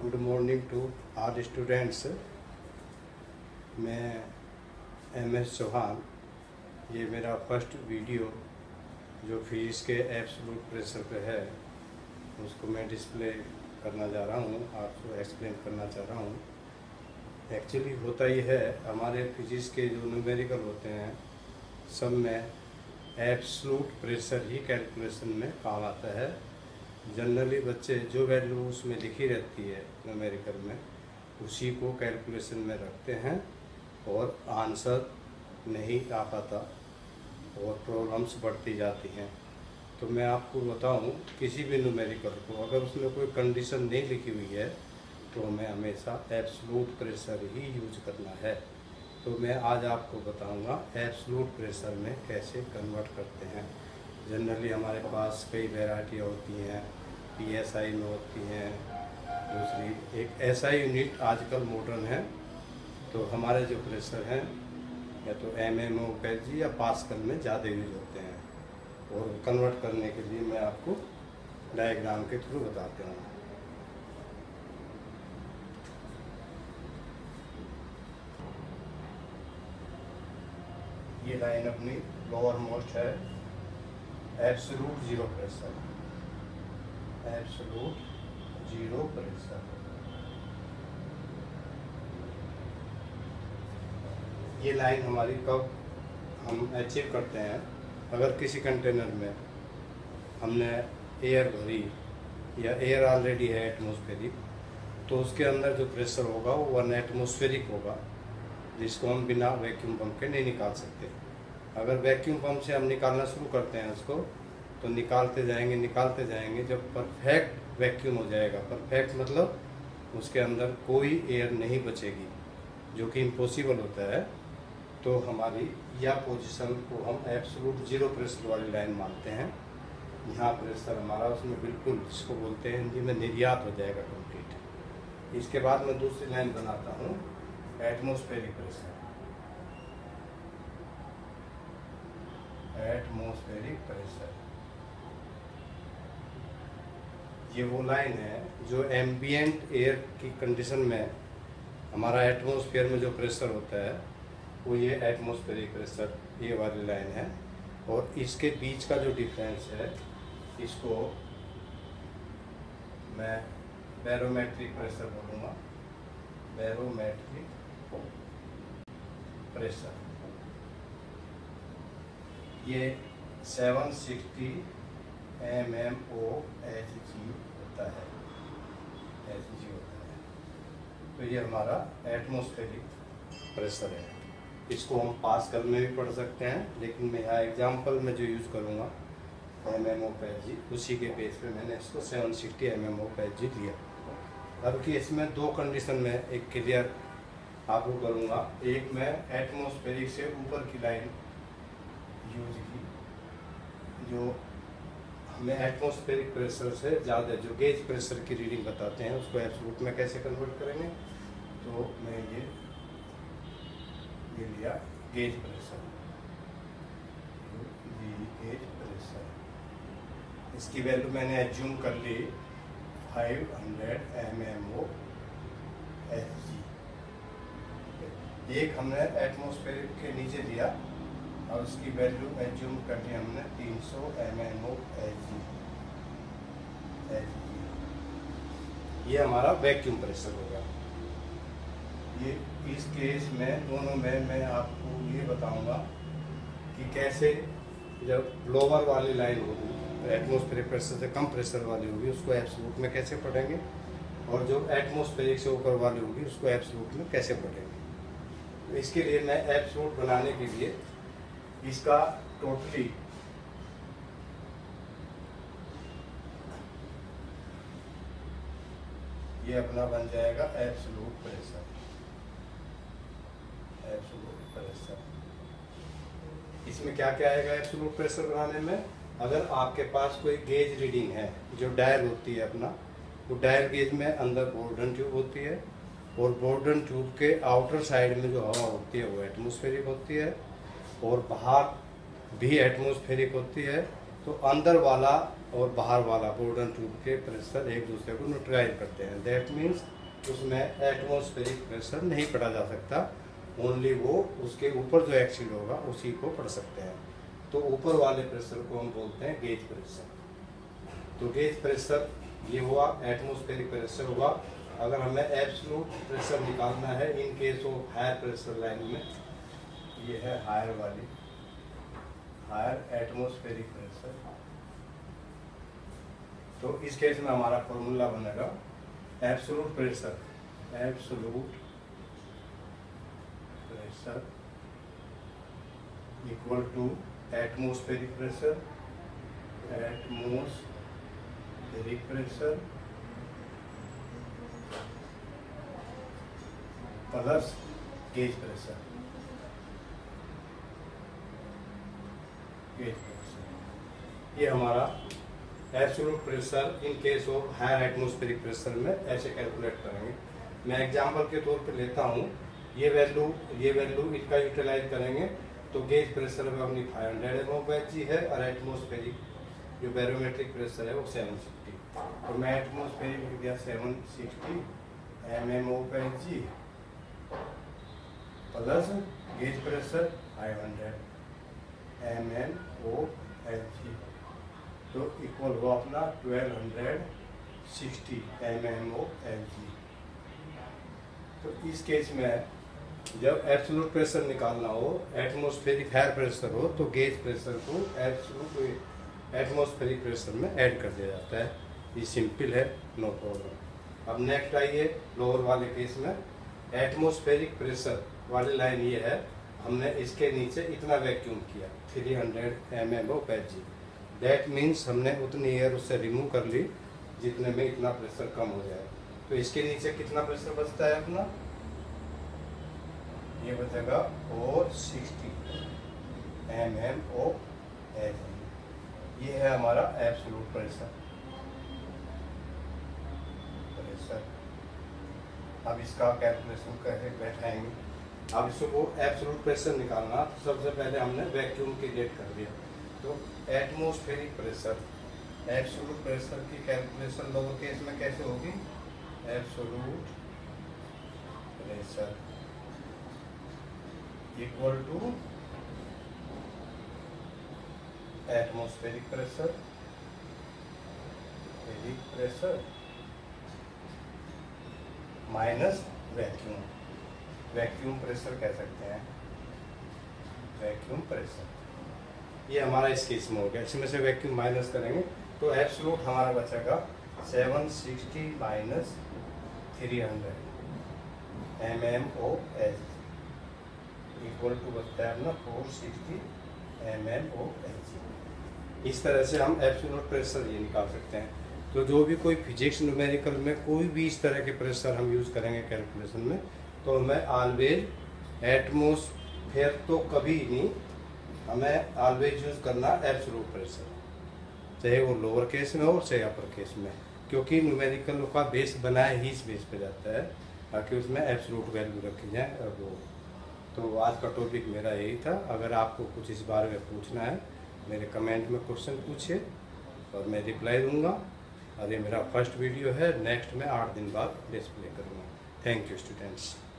Good morning to all students. मैं MS Chauhan. ये मेरा फर्स्ट वीडियो जो फिजिक्स के एब्सोल्यूट प्रेशर पे है उसको मैं डिस्प्ले करना जा रहा हूँ, आपको एक्सप्लेन करना चाह रहा हूँ। एक्चुअली होता ही है, हमारे फिजिक्स के जो न्यूमेरिकल होते हैं सब में एब्सोल्यूट प्रेशर ही कैलकुलेशन में काम आता है। जनरली बच्चे जो वैल्यू उसमें लिखी रहती है न्यूमेरिकल में उसी को कैलकुलेशन में रखते हैं और आंसर नहीं आ पाता और प्रॉब्लम्स बढ़ती जाती हैं। तो मैं आपको बताऊं, किसी भी न्यूमेरिकल को अगर उसमें कोई कंडीशन नहीं लिखी हुई है तो हमें हमेशा एब्सोल्यूट प्रेशर ही यूज करना है। तो मैं आज आपको बताऊंगा एब्सोल्यूट प्रेशर में कैसे कन्वर्ट करते हैं। जनरली हमारे पास कई वैरायटियाँ होती हैं, PSI में होती हैं, दूसरी एक SI यूनिट आजकल मॉडर्न है। तो हमारे जो प्रेशर हैं या तो mmO kg या पास्कल में ज़्यादा यूज होते हैं और कन्वर्ट करने के लिए मैं आपको डायग्राम के थ्रू बताता हूँ। ये लाइन अपनी लोअर मोस्ट है, absolute zero pressure, absolute zero pressure. ये लाइन हमारी कब हम अचीव करते हैं, अगर किसी कंटेनर में हमने एयर भरी या एयर ऑलरेडी है एटमॉस्फेरिक, तो उसके अंदर जो प्रेशर होगा वो 1 एटमॉस्फेरिक होगा, जिसको हम बिना वैक्यूम पंप के नहीं निकाल सकते। अगर वैक्यूम पंप से हम निकालना शुरू करते हैं उसको तो निकालते जाएंगे, जब परफेक्ट वैक्यूम हो जाएगा, परफेक्ट मतलब उसके अंदर कोई एयर नहीं बचेगी, जो कि इम्पॉसिबल होता है, तो हमारी यह पोजीशन को हम एब्सोल्यूट जीरो प्रेशर वाली लाइन मानते हैं। यहाँ प्रेशर हमारा उसमें बिल्कुल, जिसको बोलते हैं हिंदी में, निर्यात हो जाएगा कंप्लीट। इसके बाद मैं दूसरी लाइन बनाता हूँ, एटमॉस्फेरिक प्रेशर, एटमॉस्फेरिक प्रेशर। ये वो लाइन है जो एम्बिएंट एयर की कंडीशन में हमारा एटमॉस्फेयर में जो प्रेशर होता है वो ये एटमॉस्फेरिक प्रेशर, ये वाली लाइन है। और इसके बीच का जो डिफरेंस है इसको मैं बैरोमेट्रिक प्रेशर बोलूँगा, बैरोमेट्रिक प्रेशर। ये 760 mmO Hg होता है, Hg होता है। तो ये हमारा एटमॉस्फेरिक प्रेशर है। इसको हम पास्कल में भी पढ़ सकते हैं, लेकिन मैं यहाँ एग्जांपल में जो यूज़ करूँगा mmO Hg, उसी के बेस पे मैंने इसको 760 mmO Hg लिया। अब कि इसमें दो कंडीशन में एक क्लियर आपको करूँगा। एक मैं एटमॉस्फेरिक से ऊपर की लाइन यूज की, जो हमें एटमॉस्फेरिक प्रेशर से ज़्यादा जो गेज प्रेशर की रीडिंग बताते हैं उसको एब्सोल्यूट में कैसे कन्वर्ट करेंगे। तो मैं ये लिया गेज प्रेशर, गेज प्रेशर। इसकी वैल्यू मैंने एज्यूम कर ली 500 mmO Hg। एक हमने एटमॉस्फेरिक के नीचे दिया और उसकी वैल्यू एज्यूम कर ली हमने 300 mmO Hg। ये हमारा वैक्यूम प्रेशर होगा। ये इस केस में दोनों में मैं आपको ये बताऊंगा कि कैसे जब लोअर वाली लाइन होगी, एटमॉस्फेरिक प्रेशर से कम प्रेशर वाली होगी, उसको एब्सोल्यूट में कैसे पढ़ेंगे, और जो एटमॉस्फेरिक से ऊपर वाली होगी उसको एब्सोल्यूट में कैसे पढ़ेंगे। तो इसके लिए मैं एब्सोल्यूट बनाने के लिए इसका टोटली ये अपना बन जाएगा एब्सोल्यूट प्रेशर, एब्सोल्यूट प्रेशर। इसमें क्या क्या आएगा एब्सोल्यूट प्रेशर बनाने में। अगर आपके पास कोई गेज रीडिंग है, जो डायल होती है अपना, वो डायल गेज में अंदर बोर्डन ट्यूब होती है और बोर्डन ट्यूब के आउटर साइड में जो हवा होती है वो एटमॉस्फेरिक होती है और बाहर भी एटमॉस्फेरिक होती है तो अंदर वाला और बाहर वाला बोर्डन ट्यूब के प्रेशर एक दूसरे को न्यूट्रलाइज करते हैं। दैट मीन्स उसमें एटमॉस्फेरिक प्रेशर नहीं पढ़ा जा सकता, ओनली वो उसके ऊपर जो एक्सीड होगा उसी को पढ़ सकते हैं। तो ऊपर वाले प्रेशर को हम बोलते हैं गेज प्रेशर। तो गेज प्रेशर ये हुआ, एटमॉस्फेरिक प्रेशर हुआ। अगर हमें एब्सोल्यूट प्रेशर निकालना है in case of higher pressure line में, ये है हायर वाली, हायर एटमॉस्फेरिक प्रेशर। तो इस केस में हमारा फॉर्मूला बनेगा absolute pressure, absolute pressure equal to atmospheric pressure, atmospheric pressure plus gauge pressure, gauge pressure. ये हमारा absolute pressure in case of higher atmospheric pressure में ऐसे कैलकुलेट करेंगे। मैं एग्जांपल के तौर पे लेता हूँ, ये वैल्यू इनका यूटिलाइज करेंगे तो गेज प्रेशर में अपनी 500 mmHg है और एटमॉस्फेरिक जो बैरोमेट्रिक प्रेशर है वो 760। तो मैं एटमॉस्फेरिक लिख दिया 760 mmHg plus gauge pressure 500 mmHg, तो इक्वल हुआ अपना 1260 mmHg। तो इस केस में जब एब्सोल्यूट प्रेशर निकालना हो, एटमॉस्फेरिक हायर प्रेशर हो, तो गेज प्रेशर को एब्सोल्यूट एटमॉस्फेरिक प्रेशर में ऐड कर दिया जाता है। ये सिंपल है, नो प्रॉब्लम। अब नेक्स्ट आइए लोअर वाले केस में। एटमॉस्फेरिक प्रेशर वाली लाइन ये है, हमने इसके नीचे इतना वैक्यूम किया 300 mmHg। दैट मीन्स हमने उतनी एयर उससे रिमूव कर ली जितने में इतना प्रेशर कम हो जाए। तो इसके नीचे कितना प्रेशर बचता है अपना, ये बचेगा 460 mmHg। ये है हमारा एब्सोल्यूट प्रेशर। अब इसका कैलकुलेशन कैसे बैठाएंगे। अब इसको एब्सोल्यूट प्रेशर निकालना, तो सबसे पहले हमने वैक्यूम क्रिएट कर दिया। तो एटमॉस्फेरिक प्रेशर, एब्सोल्यूट प्रेशर की कैलकुलेशन लोअर केस में कैसे होगी, absolute pressure equal to atmospheric pressure, minus vacuum, vacuum pressure कह सकते हैं, वैक्यूम प्रेशर। ये हमारा इस केस में हो गया। इसमें से वैक्यूम माइनस करेंगे तो एब्सोल्यूट हमारा बचेगा 760 माइनस 300 mmHg इक्वल टू बचता है अपना 460 mmHg। इस तरह से हम एब्सोल्यूट प्रेशर ये निकाल सकते हैं। तो जो भी कोई फिजिक्स न्यूमेरिकल में कोई भी इस तरह के प्रेशर हम यूज़ करेंगे कैलकुलेशन में, तो हमें ऑलवेज एटमॉस्फेयर तो कभी नहीं, हमें ऑलवेज यूज़ करना एब्सोल्यूट प्रेशर, चाहे वो लोअर केस में हो चाहे अपर केस में, क्योंकि न्यूमेरिकल का बेस बनाया ही इस बेस पे जाता है ताकि उसमें एब्सोल्यूट वैल्यू रखी जाए। और वो तो आज का टॉपिक मेरा यही था। अगर आपको कुछ इस बारे में पूछना है मेरे कमेंट में क्वेश्चन पूछिए और मैं रिप्लाई दूंगा। और ये मेरा फर्स्ट वीडियो है, नेक्स्ट में 8 दिन बाद डिस्प्ले करूँगा। Thank you students.